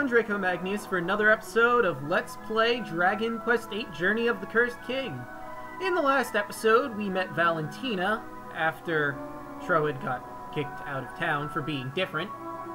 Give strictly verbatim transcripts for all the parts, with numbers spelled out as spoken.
Draco Magnius for another episode of Let's Play Dragon Quest eight Journey of the Cursed King. In the last episode, we met Valentina after Troid got kicked out of town for being different.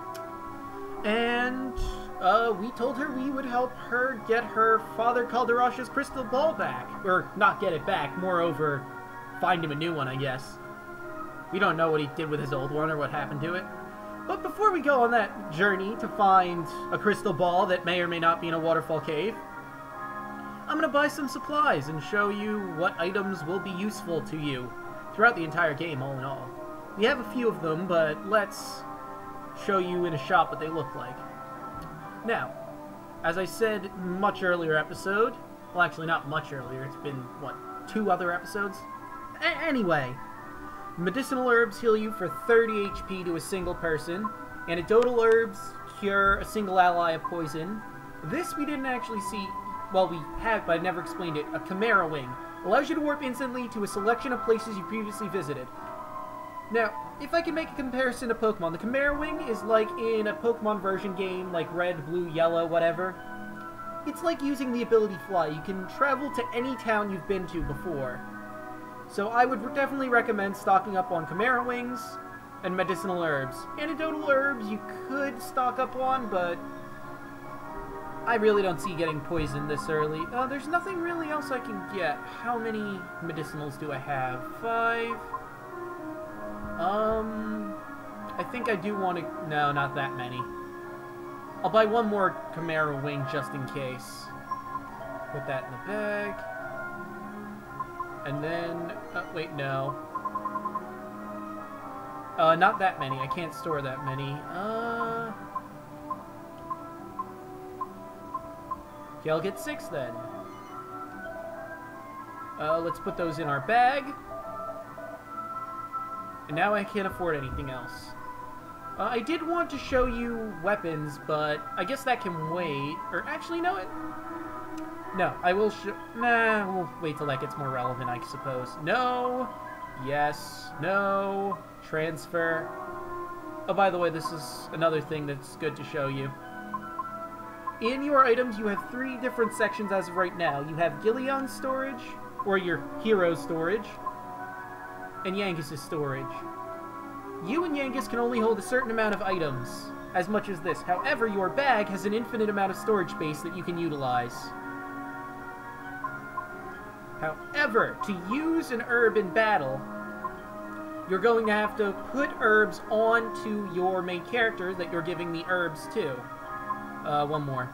And uh, we told her we would help her get her Father Calderash's crystal ball back. Or not get it back, moreover, find him a new one, I guess. We don't know what he did with his old one or what happened to it. But before we go on that journey to find a crystal ball that may or may not be in a waterfall cave, I'm going to buy some supplies and show you what items will be useful to you throughout the entire game, all in all. We have a few of them, but let's show you in a shop what they look like. Now, as I said much earlier episode, well actually not much earlier, it's been, what, two other episodes? A anyway, medicinal herbs heal you for thirty H P to a single person. Antidotal herbs cure a single ally of poison. This we didn't actually see, well we have, but I never explained it. A Chimera Wing allows you to warp instantly to a selection of places you previously visited. Now, if I can make a comparison to Pokemon, the Chimera Wing is like in a Pokemon version game, like Red, Blue, Yellow, whatever. It's like using the ability Fly. You can travel to any town you've been to before. So I would definitely recommend stocking up on Chimera Wings and medicinal herbs. Antidotal herbs you could stock up on, but I really don't see getting poisoned this early. Uh, there's nothing really else I can get. How many medicinals do I have? Five? Um, I think I do want to... No, not that many. I'll buy one more Chimera Wing just in case. Put that in the bag. And then, uh, wait, no. Uh, not that many. I can't store that many. Uh... Okay, I'll get six then. Uh, let's put those in our bag. And now I can't afford anything else. Uh, I did want to show you weapons, but I guess that can wait. Or actually, no, it... No, I will show... Nah, we'll wait till that gets more relevant, I suppose. No. Yes. No. Transfer. Oh, by the way, this is another thing that's good to show you. In your items, you have three different sections as of right now. You have Gileon's storage, or your hero's storage, and Yangis's storage. You and Yangis can only hold a certain amount of items, as much as this. However, your bag has an infinite amount of storage space that you can utilize. However, to use an herb in battle, you're going to have to put herbs onto your main character that you're giving the herbs to. Uh, one more.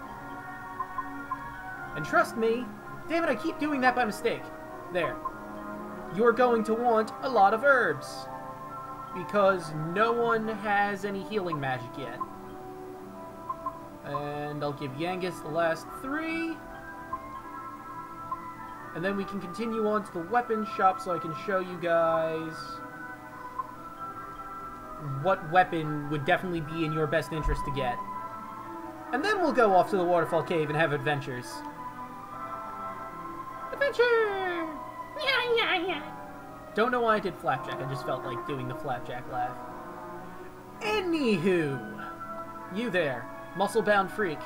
And trust me, damn it, I keep doing that by mistake. There. You're going to want a lot of herbs, because no one has any healing magic yet. And I'll give Yangis the last three. And then we can continue on to the weapon shop so I can show you guys what weapon would definitely be in your best interest to get. And then we'll go off to the Waterfall Cave and have adventures. Adventure! Yeah, yeah, yeah. Don't know why I did Flapjack, I just felt like doing the Flapjack laugh. Anywho, you there, muscle-bound freak.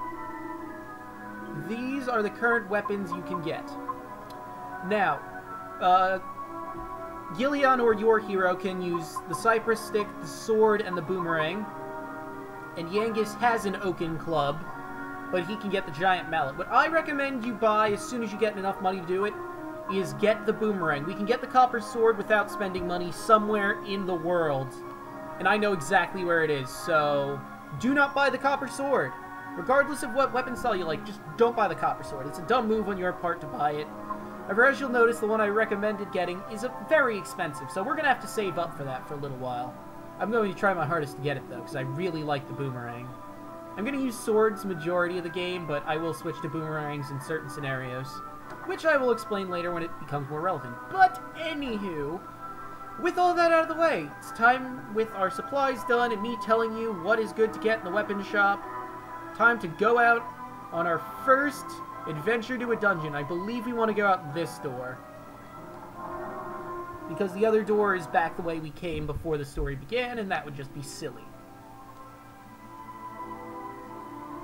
These are the current weapons you can get. Now, uh, Gileon or your hero can use the Cypress Stick, the Sword, and the Boomerang. And Yangis has an Oaken Club, but he can get the Giant Mallet. What I recommend you buy as soon as you get enough money to do it is get the Boomerang. We can get the Copper Sword without spending money somewhere in the world. And I know exactly where it is, so do not buy the Copper Sword. Regardless of what weapon style you like, just don't buy the Copper Sword. It's a dumb move on your part to buy it. However, as you'll notice, the one I recommended getting is a very expensive, so we're going to have to save up for that for a little while. I'm going to try my hardest to get it, though, because I really like the Boomerang. I'm going to use swords majority of the game, but I will switch to boomerangs in certain scenarios, which I will explain later when it becomes more relevant. But, anywho, with all that out of the way, it's time with our supplies done and me telling you what is good to get in the weapon shop. Time to go out on our first adventure to a dungeon. I believe we want to go out this door, because the other door is back the way we came before the story began, and that would just be silly.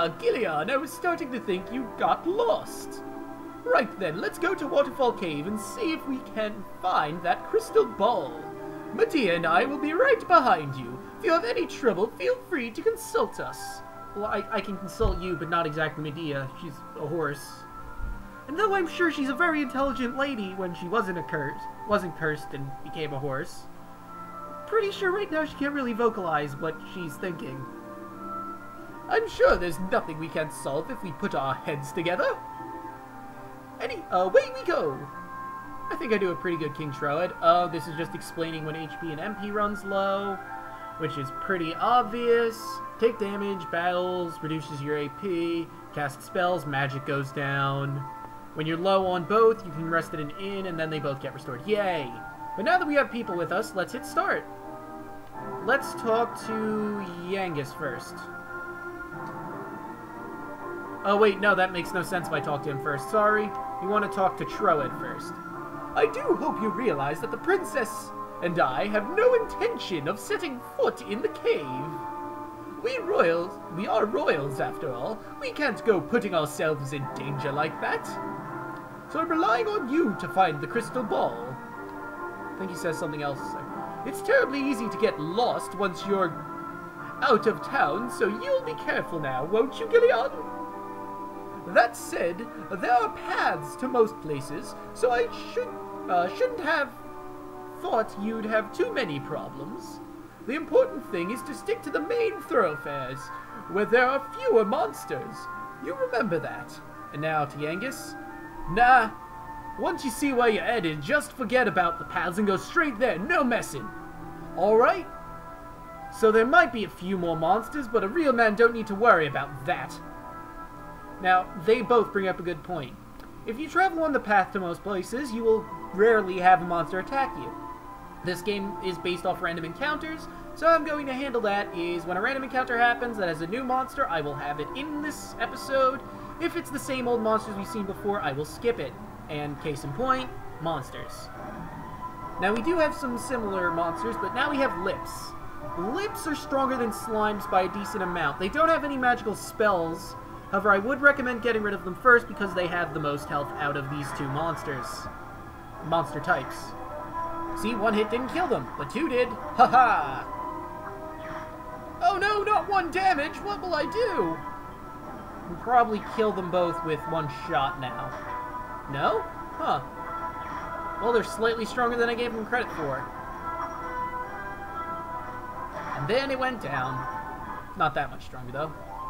Ah, Gillian, I was starting to think you got lost. Right then, let's go to Waterfall Cave and see if we can find that crystal ball. Medea and I will be right behind you. If you have any trouble, feel free to consult us. Well, I, I can consult you, but not exactly Medea. She's a horse. And though I'm sure she's a very intelligent lady when she wasn't a curse, wasn't cursed and became a horse, pretty sure right now she can't really vocalize what she's thinking. I'm sure there's nothing we can't solve if we put our heads together. Any, away we go! I think I do a pretty good King Troad. Uh, this is just explaining when H P and M P runs low, which is pretty obvious. Take damage, battles, reduces your A P, cast spells, magic goes down. When you're low on both, you can rest at an inn, and then they both get restored. Yay! But now that we have people with us, let's hit start. Let's talk to Yangus first. Oh wait, no, that makes no sense if I talk to him first. Sorry. We want to talk to Troad first. I do hope you realize that the princess and I have no intention of setting foot in the cave. We royals, we are royals after all. We can't go putting ourselves in danger like that. So I'm relying on you to find the crystal ball. I think he says something else. It's terribly easy to get lost once you're out of town, so you'll be careful now, won't you, Gillian? That said, there are paths to most places, so I should, uh, shouldn't have thought you'd have too many problems. The important thing is to stick to the main thoroughfares, where there are fewer monsters. You remember that. And now to Yangus. Nah, once you see where you're headed, just forget about the paths and go straight there, no messing. Alright? So there might be a few more monsters, but a real man don't need to worry about that. Now, they both bring up a good point. If you travel on the path to most places, you will rarely have a monster attack you. This game is based off random encounters, so how I'm going to handle that is when a random encounter happens that has a new monster, I will have it in this episode. If it's the same old monsters we've seen before, I will skip it. And case in point, monsters. Now we do have some similar monsters, but now we have lips. Lips are stronger than slimes by a decent amount. They don't have any magical spells. However, I would recommend getting rid of them first because they have the most health out of these two monsters. Monster types. See, one hit didn't kill them, but two did. Haha! Oh no, not one damage! What will I do? We'll probably kill them both with one shot now. No? Huh. Well, they're slightly stronger than I gave them credit for. And then it went down. Not that much stronger, though.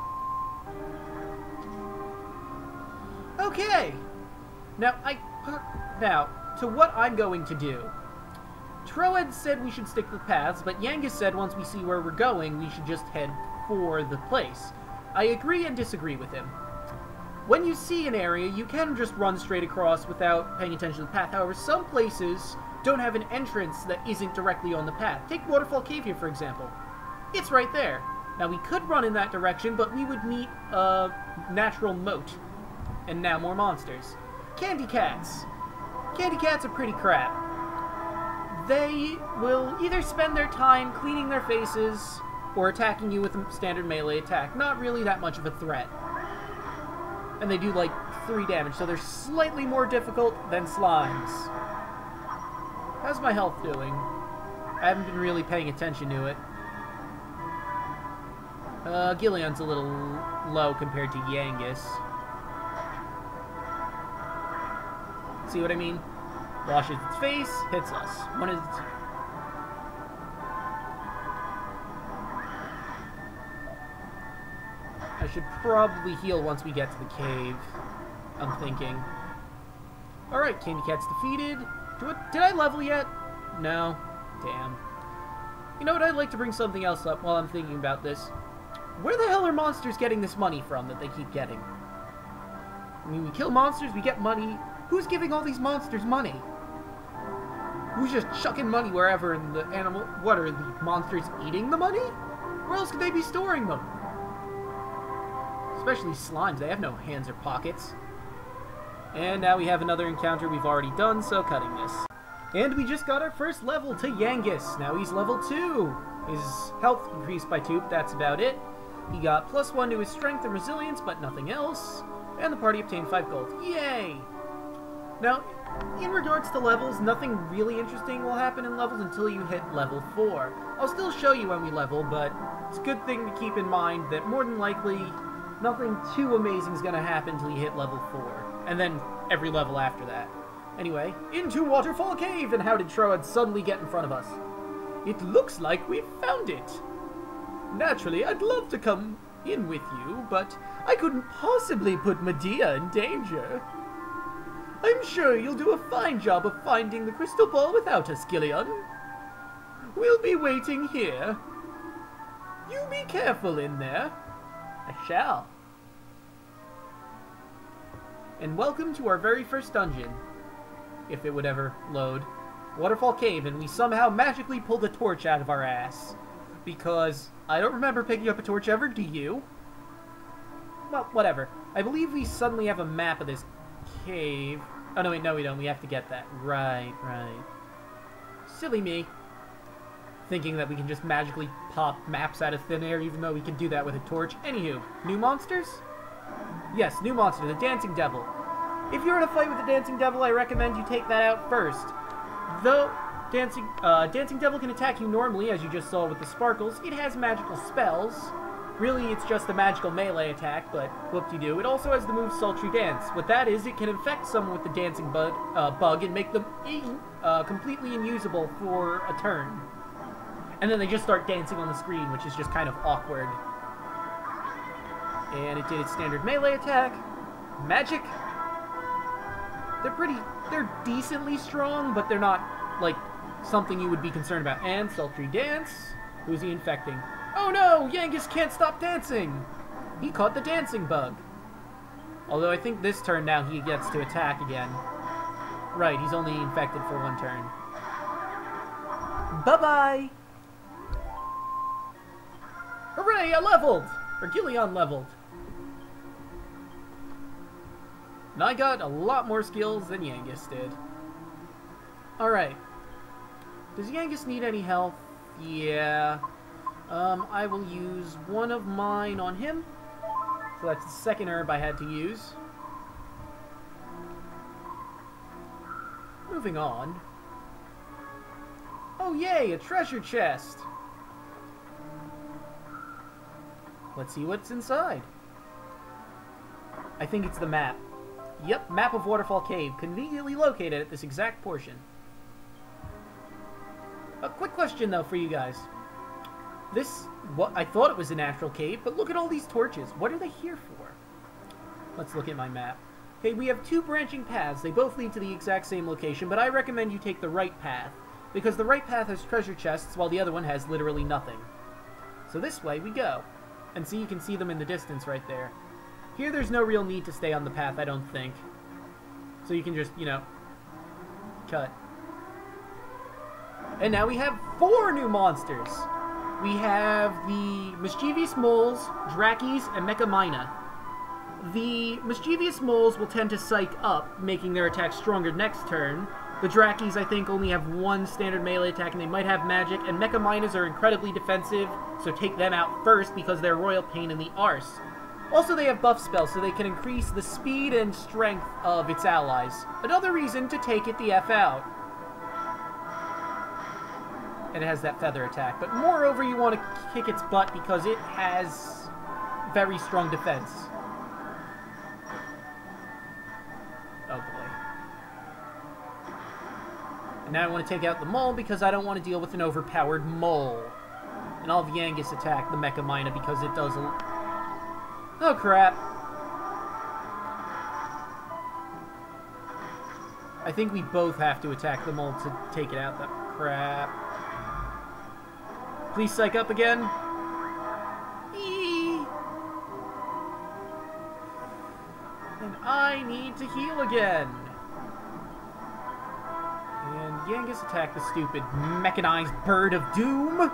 Okay! Now, I... Now, to what I'm going to do. Troad said we should stick to the paths, but Yangus said once we see where we're going, we should just head for the place. I agree and disagree with him. When you see an area, you can just run straight across without paying attention to the path. However, some places don't have an entrance that isn't directly on the path. Take Waterfall Cave here, for example. It's right there. Now, we could run in that direction, but we would meet a natural moat. And now more monsters. Candy cats. Candy cats are pretty crap. They will either spend their time cleaning their faces or attacking you with a standard melee attack. Not really that much of a threat. And they do like three damage, so they're slightly more difficult than slimes. How's my health doing? I haven't been really paying attention to it. Uh, Gillian's a little low compared to Yangus. See what I mean? Washes its face, hits us. One is... I should probably heal once we get to the cave. I'm thinking. Alright, Candy Cat's defeated. Do it, did I level yet? No. Damn. You know what? I'd like to bring something else up while I'm thinking about this. Where the hell are monsters getting this money from that they keep getting? I mean, we kill monsters, we get money. Who's giving all these monsters money? Who's just chucking money wherever in the animal... What, are the monsters eating the money? Where else could they be storing them? Especially slimes, they have no hands or pockets. And now we have another encounter we've already done, so cutting this. And we just got our first level to Yangus. Now he's level two. His health increased by two, but that's about it. He got plus one to his strength and resilience, but nothing else. And the party obtained five gold. Yay! Now, in regards to levels, nothing really interesting will happen in levels until you hit level four. I'll still show you when we level, but it's a good thing to keep in mind that more than likely, nothing too amazing is going to happen until you hit level four. And then every level after that. Anyway, into Waterfall Cave, and how did Troad suddenly get in front of us? It looks like we've found it. Naturally, I'd love to come in with you, but I couldn't possibly put Medea in danger. I'm sure you'll do a fine job of finding the crystal ball without us, Gillian. We'll be waiting here. You be careful in there. I shall. And welcome to our very first dungeon, if it would ever load. Waterfall Cave, and we somehow magically pulled a torch out of our ass. Because I don't remember picking up a torch ever, do you? Well, whatever. I believe we suddenly have a map of this cave. Oh, no, wait, no, we don't. We have to get that. Right, right. Silly me. Thinking that we can just magically pop maps out of thin air, even though we can do that with a torch. Anywho, new monsters? Yes, new monster, the Dancing Devil. If you're in a fight with the Dancing Devil, I recommend you take that out first. Though Dancing, uh, Dancing Devil can attack you normally, as you just saw with the sparkles, it has magical spells. Really, it's just a magical melee attack, but whoop-de-doo. It also has the move Sultry Dance. What that is, it can infect someone with the Dancing bug, uh, bug and make them uh, completely unusable for a turn. And then they just start dancing on the screen, which is just kind of awkward. And it did its standard melee attack. Magic. They're pretty, they're decently strong, but they're not, like, something you would be concerned about. And Sultry Dance. Who's he infecting? Oh no! Yangus can't stop dancing! He caught the dancing bug. Although I think this turn now he gets to attack again. Right, he's only infected for one turn. Bye-bye! Hooray, I leveled! Or Gillian leveled. And I got a lot more skills than Yangus did. Alright. Does Yangus need any health? Yeah. Um, I will use one of mine on him. So that's the second herb I had to use. Moving on. Oh yay, a treasure chest! Let's see what's inside. I think it's the map. Yep, map of Waterfall Cave, conveniently located at this exact portion. A quick question though for you guys. This, what I thought it was a natural cave, but look at all these torches. What are they here for? Let's look at my map. Okay, we have two branching paths. They both lead to the exact same location, but I recommend you take the right path, because the right path has treasure chests, while the other one has literally nothing. So this way we go. And see, you can see them in the distance right there. Here there's no real need to stay on the path, I don't think. So you can just, you know, cut. And now we have four new monsters. We have the Mischievous Moles, Drakes, and Mechamina. The Mischievous Moles will tend to psych up, making their attack stronger next turn. The Drakes, I think, only have one standard melee attack, and they might have magic, and Mechaminas are incredibly defensive, so take them out first because they're royal pain in the arse. Also, they have buff spells, so they can increase the speed and strength of its allies. Another reason to take it the F out. And it has that feather attack. But moreover, you want to kick its butt because it has very strong defense. Oh boy. And now I want to take out the mole because I don't want to deal with an overpowered mole. And I'll have Yangus attack the Mechamina because it does a... Oh crap. I think we both have to attack the mole to take it out. That crap. Please psych up again. Eee. And I need to heal again. And Yangus attack the stupid mechanized bird of doom.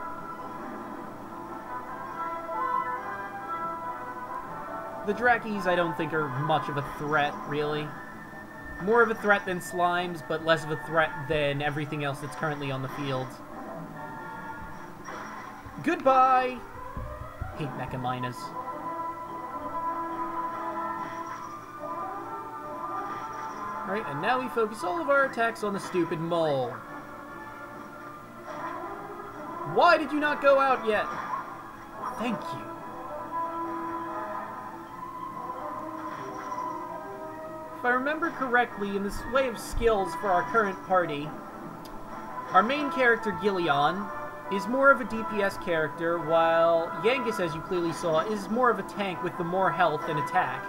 The Drakes I don't think are much of a threat, really. More of a threat than slimes, but less of a threat than everything else that's currently on the field. Goodbye! hate Mecha Minas. Alright, and now we focus all of our attacks on the stupid mole. Why did you not go out yet? Thank you. If I remember correctly, in this way of skills for our current party, our main character, Gillian, is more of a D P S character, while Yangus, as you clearly saw, is more of a tank with the more health and attack.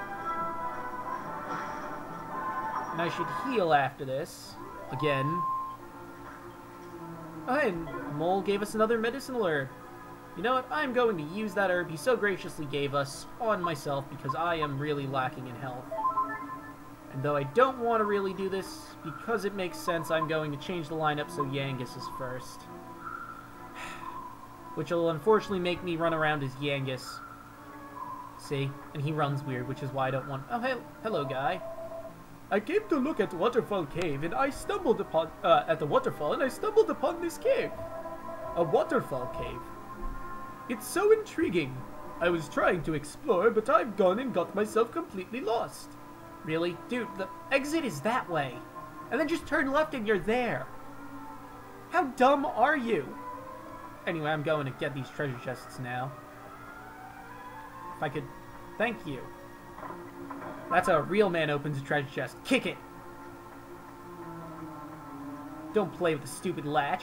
And I should heal after this. Again. Oh, and Mole gave us another medicinal herb. You know what? I'm going to use that herb he so graciously gave us on myself because I am really lacking in health. And though I don't want to really do this, because it makes sense, I'm going to change the lineup so Yangus is first. Which will unfortunately make me run around as Yangus. See? And he runs weird, which is why I don't want... Oh, hey, hello, guy. I came to look at Waterfall Cave, and I stumbled upon... Uh, at the waterfall, and I stumbled upon this cave. A waterfall cave. It's so intriguing. I was trying to explore, but I've gone and got myself completely lost. Really? Dude, the exit is that way. And then just turn left and you're there. How dumb are you? Anyway, I'm going to get these treasure chests now. If I could... Thank you. That's how a real man opens a treasure chest. Kick it! Don't play with the stupid latch.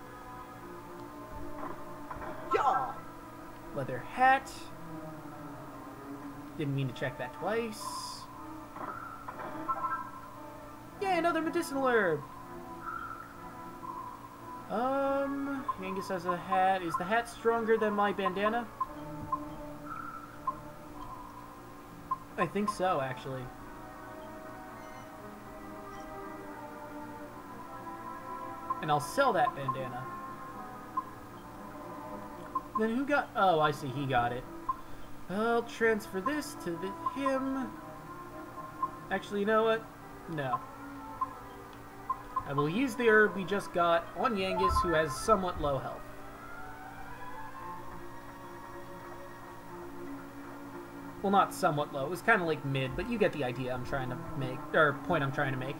Yaw! Leather hat. Didn't mean to check that twice. Yay, another medicinal herb! Um, Angus has a hat. Is the hat stronger than my bandana? I think so, actually. And I'll sell that bandana. Then who got... Oh, I see, he got it. I'll transfer this to the, him. Actually, you know what? No. I will use the herb we just got on Yangus, who has somewhat low health. Well, not somewhat low. It was kind of like mid, but you get the idea I'm trying to make, or point I'm trying to make.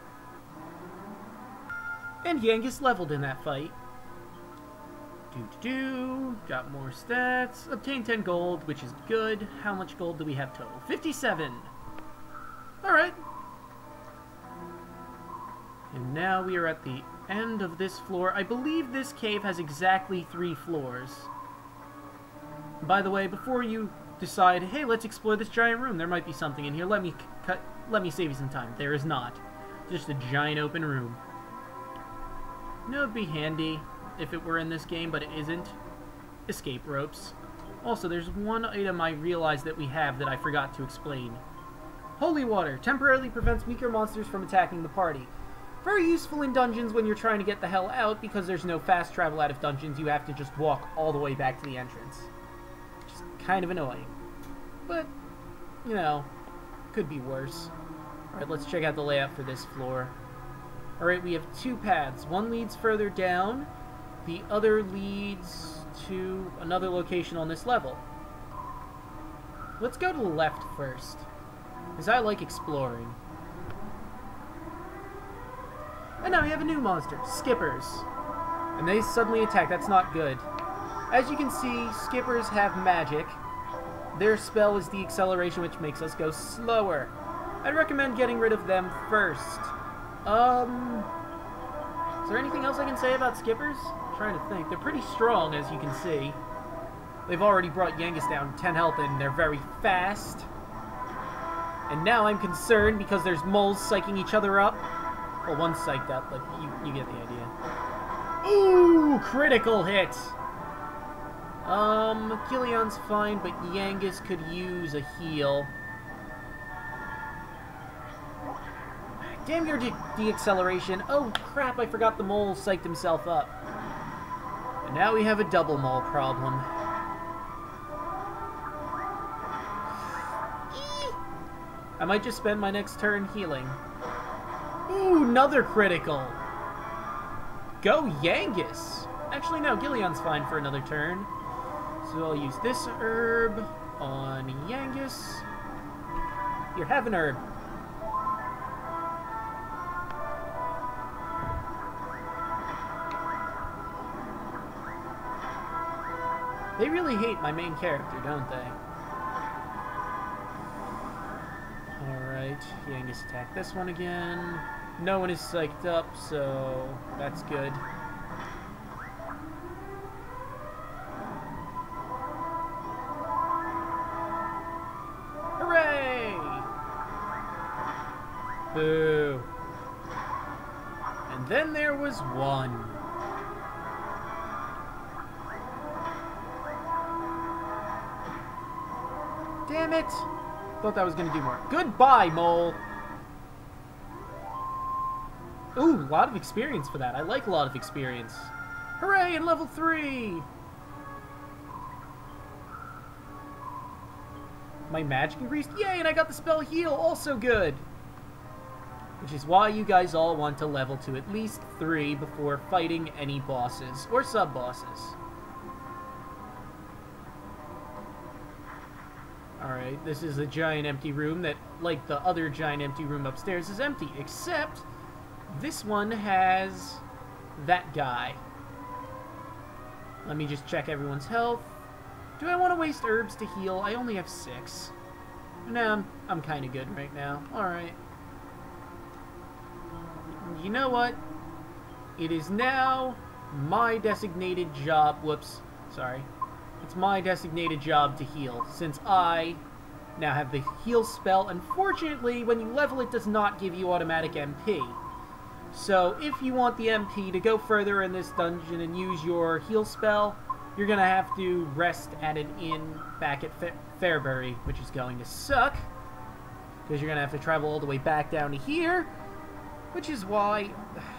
And Yangus leveled in that fight. Do-do-do. Got more stats. Obtained ten gold, which is good. How much gold do we have total? fifty-seven. Alright. And now we are at the end of this floor. I believe this cave has exactly three floors. By the way, before you decide, hey, let's explore this giant room, there might be something in here, let me cut, let me save you some time. There is not. Just a giant open room. You know, it'd be handy if it were in this game, but it isn't. Escape ropes. Also, there's one item I realized that we have that I forgot to explain. Holy water temporarily prevents weaker monsters from attacking the party. Very useful in dungeons when you're trying to get the hell out, because there's no fast travel out of dungeons. You have to just walk all the way back to the entrance. Which is kind of annoying. But, you know, could be worse. Alright, let's check out the layout for this floor. Alright, we have two paths. One leads further down. The other leads to another location on this level. Let's go to the left first, because I like exploring. And now we have a new monster, Skippers. And they suddenly attack. That's not good. As you can see, Skippers have magic. Their spell is the acceleration, which makes us go slower. I'd recommend getting rid of them first. Um, is there anything else I can say about Skippers? I'm trying to think. They're pretty strong, as you can see. They've already brought Yangus down ten health, and they're very fast. And now I'm concerned because there's moles psyching each other up. Well, one's psyched up, but you, you get the idea. Ooh, critical hit! Um, Gillian's fine, but Yangus could use a heal. Damn your de de-acceleration. Oh, crap, I forgot the mole psyched himself up. And now we have a double mole problem. Eee! I might just spend my next turn healing. Ooh, another critical. Go Yangus. Actually, no, Gillian's fine for another turn. So I'll use this herb on Yangus. Here, have an herb. They really hate my main character, don't they? Alright, Yangus attack this one again. No one is psyched up, so that's good. Hooray! Boo. And then there was one. Damn it! Thought that was gonna do more. Goodbye, mole! Ooh, a lot of experience for that. I like a lot of experience. Hooray, in level three! My magic increased? Yay, and I got the spell heal, also good! Which is why you guys all want to level to at least three before fighting any bosses, or sub-bosses. Alright, this is a giant empty room that, like the other giant empty room upstairs, is empty, except this one has that guy. Let me just check everyone's health. Do I want to waste herbs to heal? I only have six. No, I'm, I'm kind of good right now. Alright. You know what? It is now my designated job. Whoops. Sorry. It's my designated job to heal, since I now have the heal spell. Unfortunately, when you level, it does not give you automatic M P. So, if you want the M P to go further in this dungeon and use your heal spell, you're going to have to rest at an inn back at Fa Fairbury, which is going to suck, because you're going to have to travel all the way back down to here, which is why...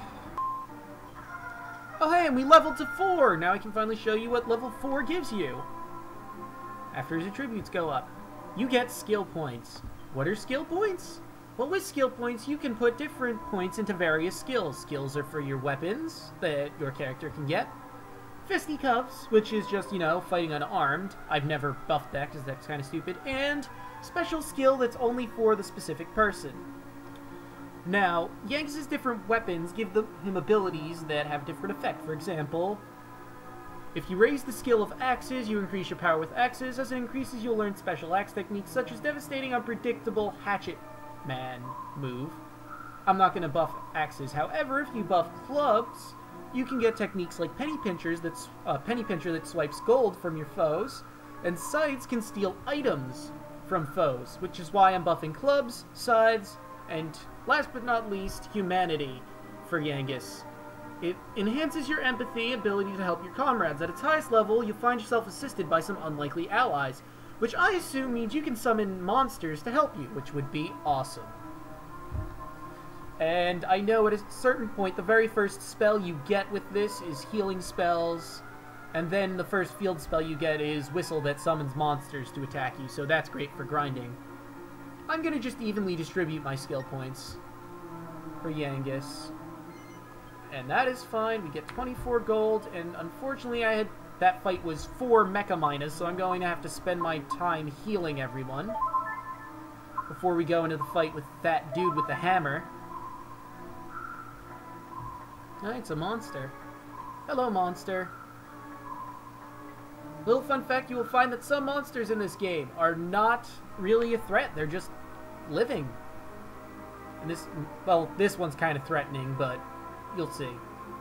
Oh hey, and we leveled to four! Now I can finally show you what level four gives you. After his attributes go up, you get skill points. What are skill points? Well, with skill points, you can put different points into various skills. Skills are for your weapons that your character can get. Fisticuffs, which is just, you know, fighting unarmed. I've never buffed that because that's kind of stupid. And special skill that's only for the specific person. Now, Yanks' different weapons give the, him abilities that have different effect. For example, if you raise the skill of axes, you increase your power with axes. As it increases, you'll learn special axe techniques such as devastating, unpredictable hatchet man move. I'm not going to buff axes. However, if you buff clubs, you can get techniques like penny pinchers. That's a uh, penny pincher that swipes gold from your foes, and scythes can steal items from foes, which is why I'm buffing clubs, scythes, and last but not least, humanity for Yangus. It enhances your empathy, ability to help your comrades. At its highest level, you'll find yourself assisted by some unlikely allies, which I assume means you can summon monsters to help you, which would be awesome. And I know at a certain point, the very first spell you get with this is healing spells, and then the first field spell you get is Whistle that summons monsters to attack you, so that's great for grinding. I'm going to just evenly distribute my skill points for Yangus. And that is fine. We get twenty-four gold, and unfortunately I had that fight was four Mecha Minas, so I'm going to have to spend my time healing everyone before we go into the fight with that dude with the hammer. Oh, it's a monster. Hello, monster. Little fun fact, you will find that some monsters in this game are not really a threat. They're just living. And this, well, this one's kind of threatening, but you'll see.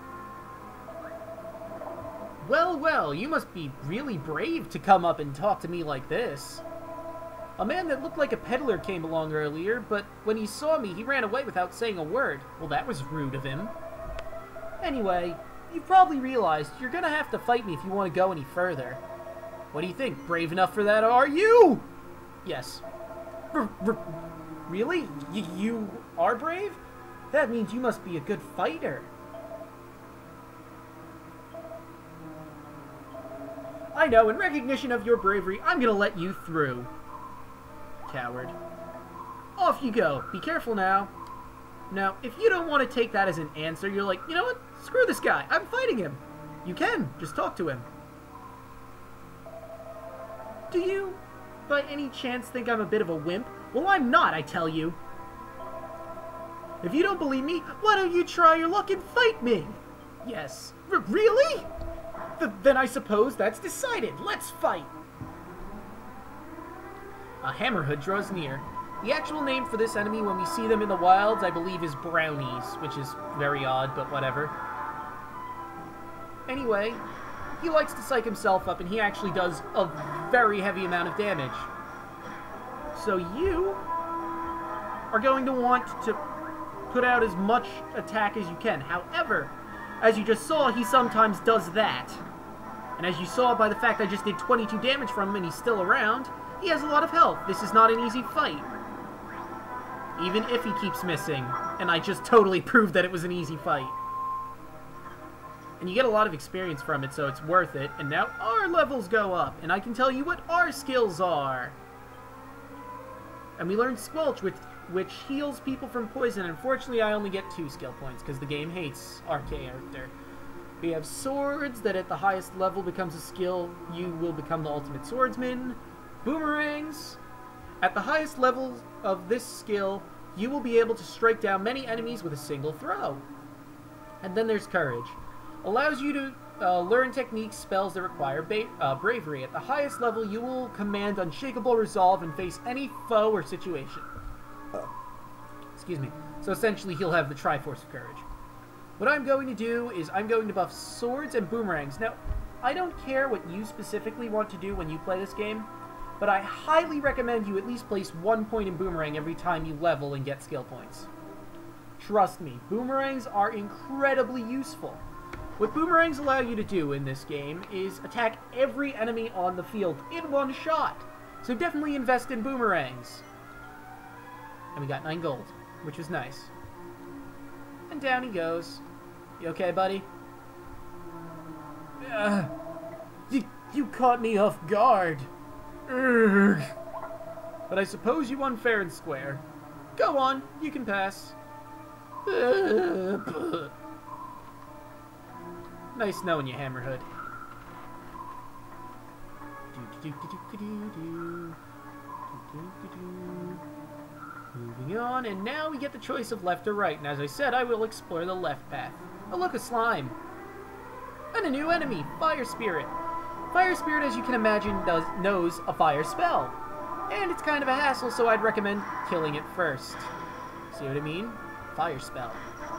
Well, well, you must be really brave to come up and talk to me like this. A man that looked like a peddler came along earlier, but when he saw me, he ran away without saying a word. Well, that was rude of him. Anyway, you've probably realized you're gonna have to fight me if you want to go any further. What do you think? Brave enough for that, are you? Yes. R r really? Y you are brave? That means you must be a good fighter. I know, in recognition of your bravery, I'm gonna let you through. Coward. Off you go. Be careful now. Now, if you don't want to take that as an answer, you're like, you know what? Screw this guy. I'm fighting him. You can. Just talk to him. Do you, by any chance, think I'm a bit of a wimp? Well, I'm not, I tell you. If you don't believe me, why don't you try your luck and fight me? Yes. R- really? Th then I suppose that's decided. Let's fight. A hammerhood draws near. The actual name for this enemy when we see them in the wilds, I believe, is brownies, which is very odd, but whatever. Anyway, he likes to psych himself up, and he actually does a very heavy amount of damage. So you are going to want to put out as much attack as you can. However, as you just saw, he sometimes does that. And as you saw by the fact I just did twenty-two damage from him and he's still around, he has a lot of health. This is not an easy fight. Even if he keeps missing. And I just totally proved that it was an easy fight. And you get a lot of experience from it, so it's worth it. And now our levels go up, and I can tell you what our skills are. And we learned Squelch, which, which heals people from poison. Unfortunately, I only get two skill points, because the game hates our character. We have Swords, that at the highest level becomes a skill. You will become the ultimate swordsman. Boomerangs. At the highest level of this skill, you will be able to strike down many enemies with a single throw. And then there's Courage. Allows you to uh, learn techniques, spells that require ba uh, bravery. At the highest level, you will command unshakable resolve and face any foe or situation. Oh. Excuse me. So essentially, he'll have the Triforce of Courage. What I'm going to do is I'm going to buff Swords and Boomerangs. Now, I don't care what you specifically want to do when you play this game, but I highly recommend you at least place one point in Boomerang every time you level and get skill points. Trust me, Boomerangs are incredibly useful. What Boomerangs allow you to do in this game is attack every enemy on the field in one shot. So definitely invest in Boomerangs. And we got nine gold, which is nice. And down he goes. You okay, buddy? Uh, you, you caught me off guard. Urgh. But I suppose you won fair and square. Go on, you can pass. Uh, nice knowing you, Hammerhood. Moving on, and now we get the choice of left or right. And as I said, I will explore the left path. Oh, look, a slime. And a new enemy, Fire Spirit. Fire Spirit, as you can imagine, does knows a fire spell. And it's kind of a hassle, so I'd recommend killing it first. See what I mean? Fire spell.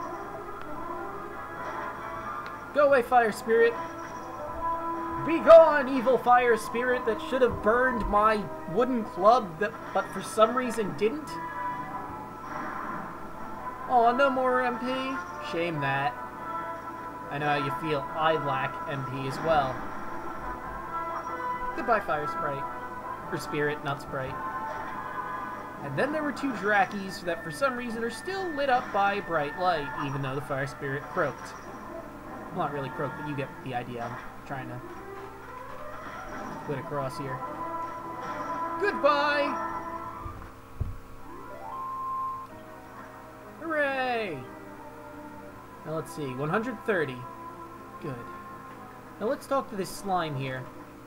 Go away, Fire Spirit. Be gone, evil Fire Spirit that should have burned my wooden club, that, but for some reason didn't. Oh, no more M P? Shame that. I know how you feel. I lack M P as well. Goodbye, Fire Sprite. Or Spirit, not Sprite. And then there were two Drakkies that for some reason are still lit up by bright light, even though the Fire Spirit croaked. Well, not really croaked, but you get the idea. I'm trying to put across here. Goodbye! Hooray! Now let's see, one hundred thirty. Good. Now let's talk to this slime here.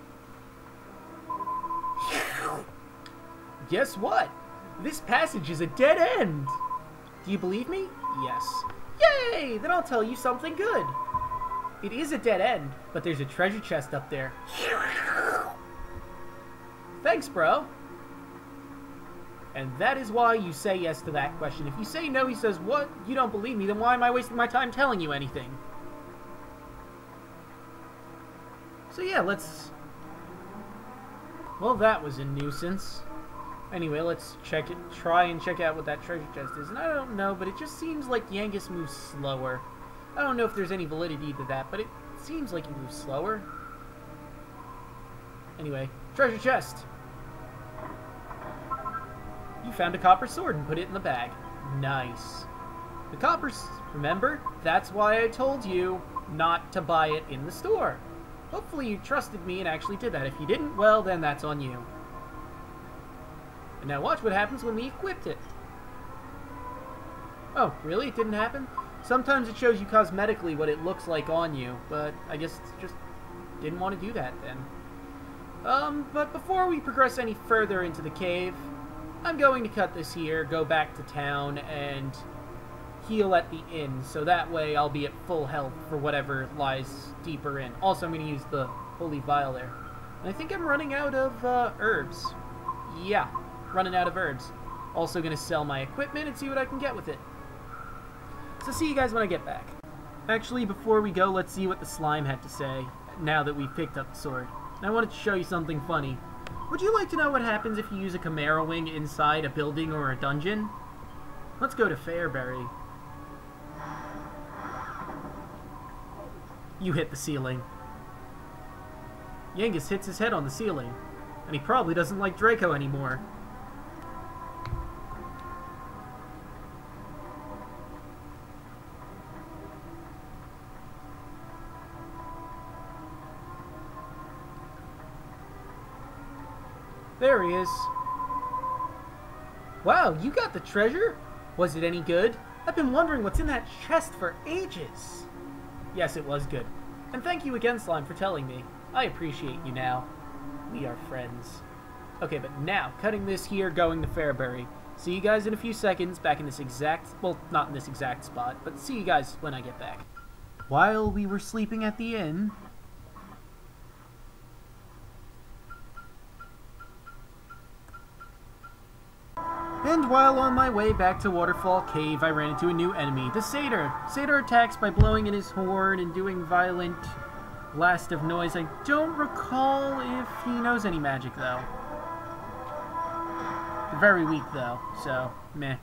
Guess what? This passage is a dead end! Do you believe me? Yes. Yay! Then I'll tell you something good. It is a dead end, but there's a treasure chest up there. Thanks, bro. And that is why you say yes to that question. If you say no, he says, what? You don't believe me, then why am I wasting my time telling you anything? So yeah, let's... Well, that was a nuisance. Anyway, let's check it, try and check out what that treasure chest is. And I don't know, but it just seems like Yangus moves slower. I don't know if there's any validity to that, but it seems like he moves slower. Anyway, treasure chest. You found a copper sword and put it in the bag. Nice. The copper, remember? That's why I told you not to buy it in the store. Hopefully you trusted me and actually did that. If you didn't, well, then that's on you. And now watch what happens when we equipped it. Oh, really? It didn't happen? Sometimes it shows you cosmetically what it looks like on you, but I guess it just didn't want to do that then. Um, but before we progress any further into the cave, I'm going to cut this here, go back to town, and heal at the inn, so that way I'll be at full health for whatever lies deeper in. Also, I'm going to use the Holy Vial there. And I think I'm running out of uh, herbs. Yeah, running out of herbs. Also going to sell my equipment and see what I can get with it. So see you guys when I get back. Actually, before we go, let's see what the slime had to say, now that we've picked up the sword. And I wanted to show you something funny. Would you like to know what happens if you use a Chimera Wing inside a building or a dungeon? Let's go to Fairbury. You hit the ceiling. Yangus hits his head on the ceiling, and he probably doesn't like Draco anymore. There he is. Wow, you got the treasure? Was it any good? I've been wondering what's in that chest for ages. Yes, it was good. And thank you again, Slime, for telling me. I appreciate you now. We are friends. Okay, but now, cutting this here, going to Fairbury. See you guys in a few seconds, back in this exact... Well, not in this exact spot, but see you guys when I get back. While we were sleeping at the inn... And while on my way back to Waterfall Cave, I ran into a new enemy, the Satyr. Satyr attacks by blowing in his horn and doing violent blast of noise. I don't recall if he knows any magic, though. Very weak, though, so meh.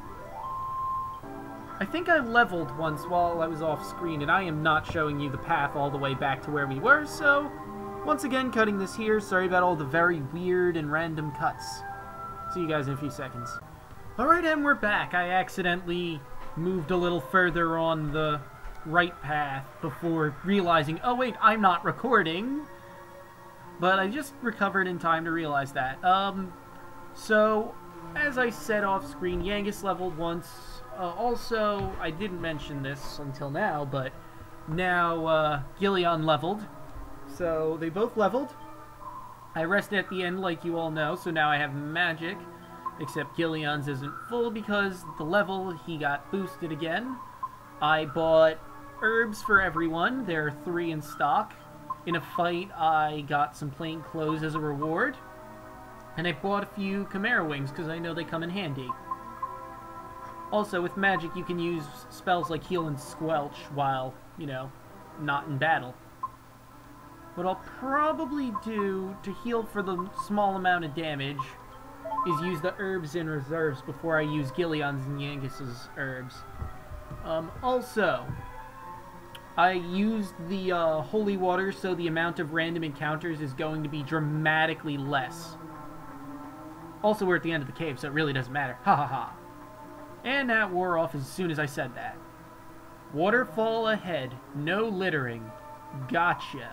I think I leveled once while I was off screen, and I am not showing you the path all the way back to where we were, so once again, cutting this here. Sorry about all the very weird and random cuts. See you guys in a few seconds. Alright, and we're back. I accidentally moved a little further on the right path before realizing, oh wait, I'm not recording. But I just recovered in time to realize that. Um, so, as I said off screen, Yangus leveled once. Uh, also, I didn't mention this until now, but now uh, Gillian leveled. So, they both leveled. I rested at the end, like you all know, so now I have magic, except Gillian's isn't full because the level, he got boosted again. I bought herbs for everyone. There are three in stock. In a fight, I got some plain clothes as a reward. And I bought a few Chimera Wings because I know they come in handy. Also, with magic, you can use spells like Heal and Squelch while, you know, not in battle. What I'll probably do to heal for the small amount of damage is use the herbs in reserves before I use Gillian's and Yangus's herbs. Um, also, I used the uh, holy water, so the amount of random encounters is going to be dramatically less. Also, we're at the end of the cave, so it really doesn't matter. Ha ha ha. And that wore off as soon as I said that. Waterfall ahead. No littering. Gotcha.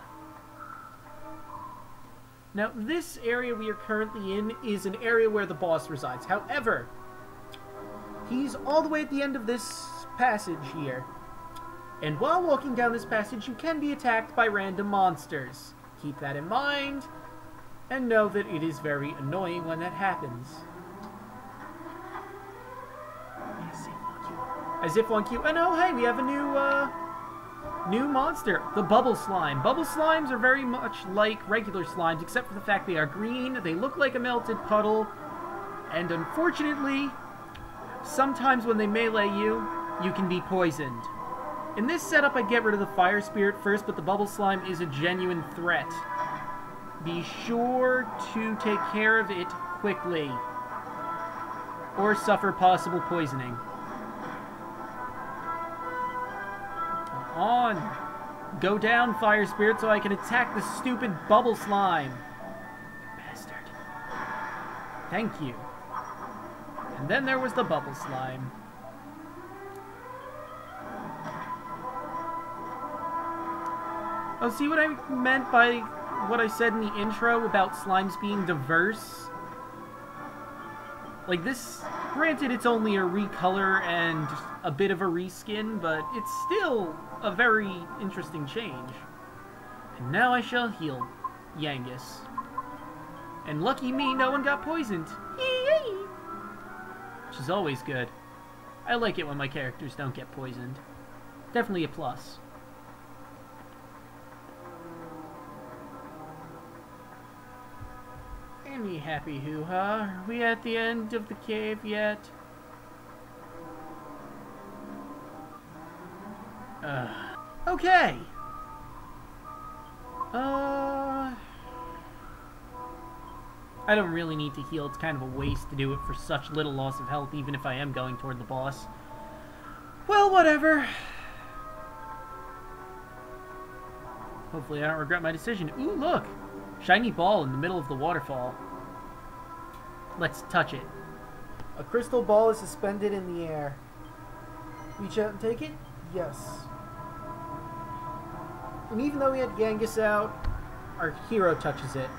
Now, this area we are currently in is an area where the boss resides. However, he's all the way at the end of this passage here. And while walking down this passage, you can be attacked by random monsters. Keep that in mind, and know that it is very annoying when that happens. As if on cue. And oh, hey, we have a new, uh... new monster, the Bubble Slime. Bubble Slimes are very much like regular slimes, except for the fact they are green, they look like a melted puddle, and unfortunately, sometimes when they melee you, you can be poisoned. In this setup, I get rid of the Fire Spirit first, but the Bubble Slime is a genuine threat. Be sure to take care of it quickly, or suffer possible poisoning. On. Go down, Fire Spirit, so I can attack the stupid Bubble Slime. Bastard. Thank you. And then there was the Bubble Slime. Oh, see what I meant by what I said in the intro about slimes being diverse? Like this, granted it's only a recolor and a bit of a reskin, but it's still a very interesting change. And now I shall heal Yangus. And lucky me, no one got poisoned. Yee! Which is always good. I like it when my characters don't get poisoned. Definitely a plus. Any happy hoo-ha? Are we at the end of the cave yet? Uh, okay. Uh, I don't really need to heal. It's kind of a waste to do it for such little loss of health, even if I am going toward the boss. Well, whatever. Hopefully I don't regret my decision. Ooh, look! Shiny ball in the middle of the waterfall. Let's touch it. A crystal ball is suspended in the air. Reach out and take it? Yes. And even though we had Genghis out, our hero touches it.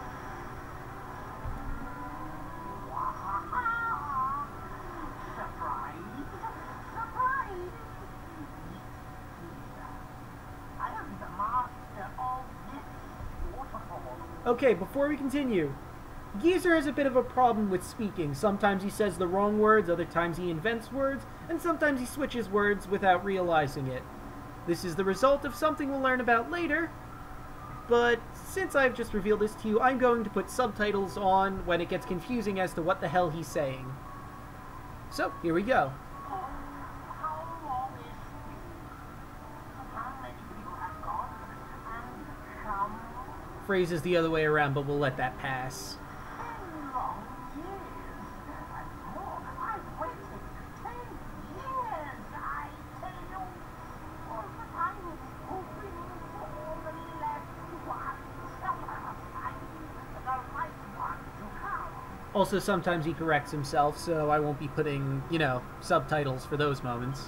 Okay, before we continue, Geezer has a bit of a problem with speaking. Sometimes he says the wrong words, other times he invents words, and sometimes he switches words without realizing it. This is the result of something we'll learn about later, but since I've just revealed this to you, I'm going to put subtitles on when it gets confusing as to what the hell he's saying. So, here we go. Phrase is the other way around, but we'll let that pass. Also, sometimes he corrects himself, so I won't be putting, you know, subtitles for those moments.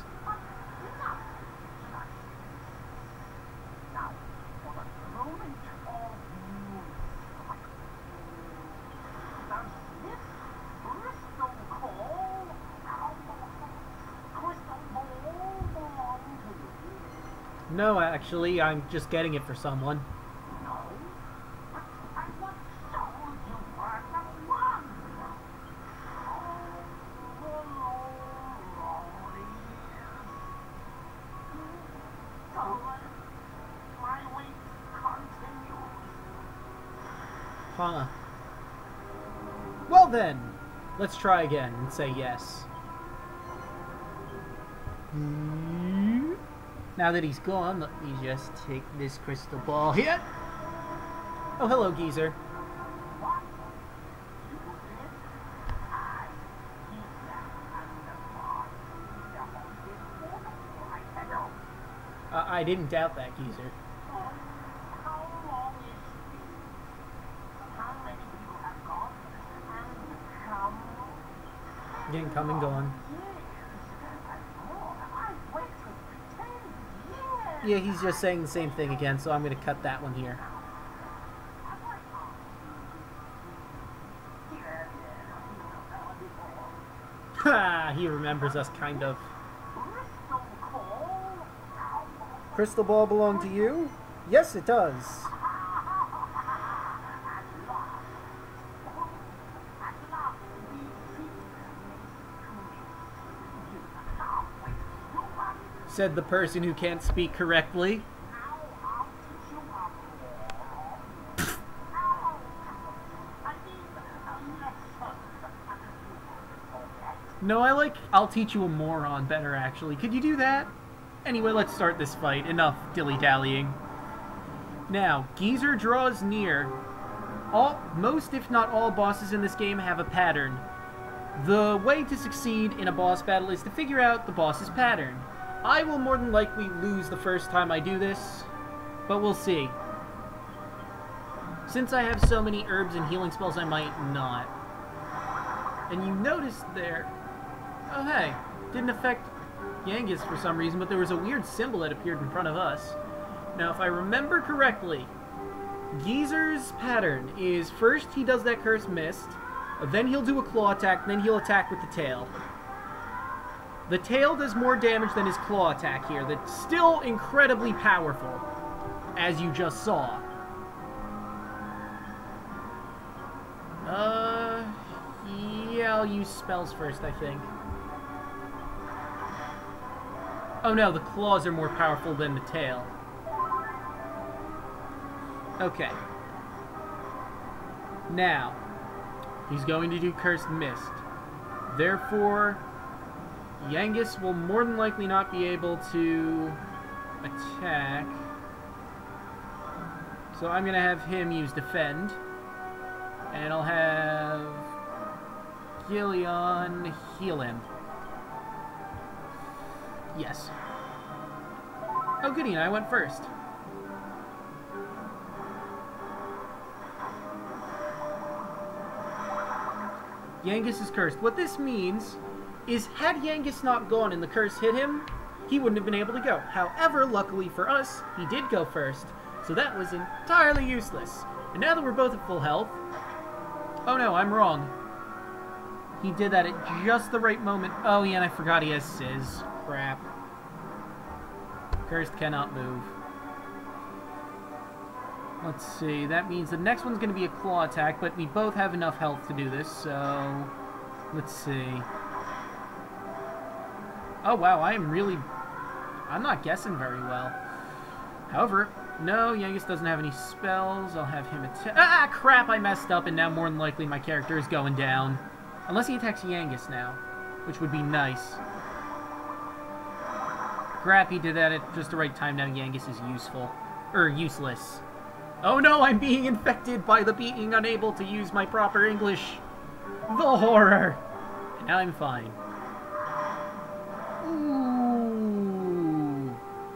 No, actually, I'm just getting it for someone. Huh. Well then, let's try again and say yes. Now that he's gone, let me just take this crystal ball here. Oh, hello, Geezer. Uh, I didn't doubt that, Geezer. Again, come and gone. Yeah, he's just saying the same thing again, so I'm going to cut that one here. Ha! He remembers us, kind of. Crystal ball belong to you? Yes, it does. Said the person who can't speak correctly. No, I like I'll teach you a moron better, actually. Could you do that? Anyway, let's start this fight. Enough dilly-dallying. Now, Geezer draws near. All, most, if not all, bosses in this game have a pattern. The way to succeed in a boss battle is to figure out the boss's pattern. I will more than likely lose the first time I do this, but we'll see. Since I have so many herbs and healing spells, I might not. And you noticed there... Oh, hey. Didn't affect Genghis for some reason, but there was a weird symbol that appeared in front of us. Now, if I remember correctly, Geezer's pattern is first he does that cursed mist, then he'll do a claw attack, then he'll attack with the tail. The tail does more damage than his claw attack here. That's still incredibly powerful, as you just saw. Uh, yeah, I'll use spells first, I think. Oh no, the claws are more powerful than the tail. Okay. Now, he's going to do Cursed Mist. Therefore, Yangus will more than likely not be able to attack. So I'm going to have him use Defend. And I'll have Gillion heal him. Yes. Oh, goody, and I went first. Yangus is cursed. What this means is, had Yangus not gone and the curse hit him, he wouldn't have been able to go. However, luckily for us, he did go first, so that was entirely useless. And now that we're both at full health... Oh no, I'm wrong. He did that at just the right moment. Oh yeah, and I forgot he has Sizz. Crap. Cursed cannot move. Let's see, that means the next one's going to be a claw attack, but we both have enough health to do this, so... Let's see. Oh wow, I am really... I'm not guessing very well. However, no, Yangus doesn't have any spells. I'll have him attack... Ah, crap, I messed up, and now more than likely my character is going down. Unless he attacks Yangus now, which would be nice. Crap, he did that at just the right time. Now Yangus is useful. Er, useless. Oh no, I'm being infected by the being unable to use my proper English. The horror! And now I'm fine. Ooh.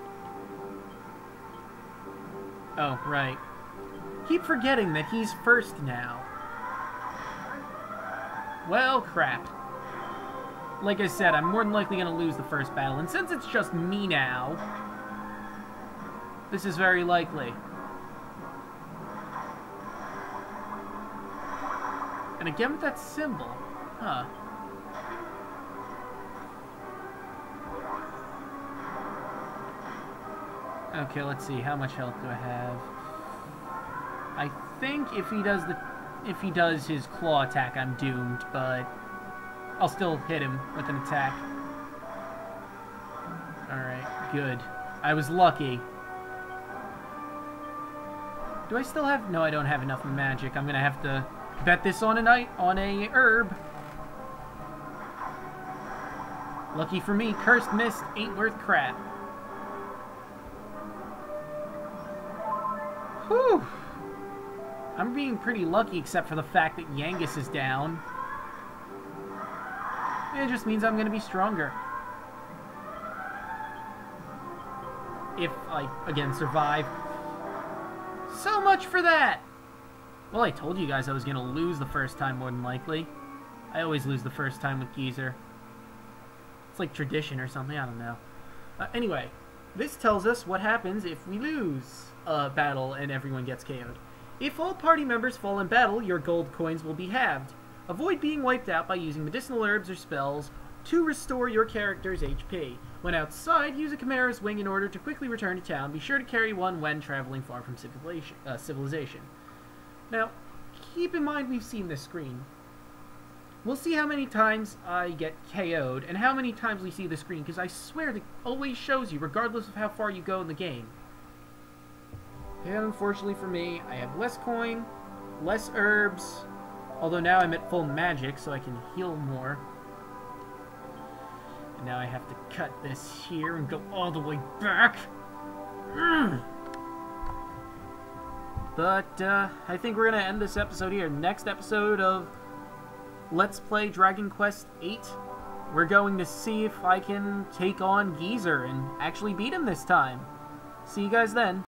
Oh, right. Keep forgetting that he's first now. Well, crap. Like I said, I'm more than likely going to lose the first battle, and since it's just me now, this is very likely. And again with that symbol. Huh. Okay, let's see. How much health do I have? I think if he does the if he does his claw attack, I'm doomed, but I'll still hit him with an attack. Alright, good. I was lucky. Do I still have... No, I don't have enough magic. I'm gonna have to bet this on a night on a herb. Lucky for me, Cursed Mist ain't worth crap. Whew. I'm being pretty lucky, except for the fact that Yangus is down. It just means I'm going to be stronger. If I, again, survive. So much for that! Well, I told you guys I was going to lose the first time, more than likely. I always lose the first time with Geezer. It's like tradition or something, I don't know. Uh, anyway, this tells us what happens if we lose a battle and everyone gets K O'd. If all party members fall in battle, your gold coins will be halved. Avoid being wiped out by using medicinal herbs or spells to restore your character's H P. When outside, use a Chimera's Wing in order to quickly return to town. Be sure to carry one when traveling far from civilization. Uh, civilization. Now, keep in mind we've seen this screen. We'll see how many times I get K O'd and how many times we see the screen, because I swear it always shows you, regardless of how far you go in the game. And unfortunately for me, I have less coin, less herbs, although now I'm at full magic, so I can heal more. And now I have to cut this here and go all the way back. Mm. But, uh, I think we're going to end this episode here. Next episode of Let's Play Dragon Quest eight, we're going to see if I can take on Geezer and actually beat him this time. See you guys then.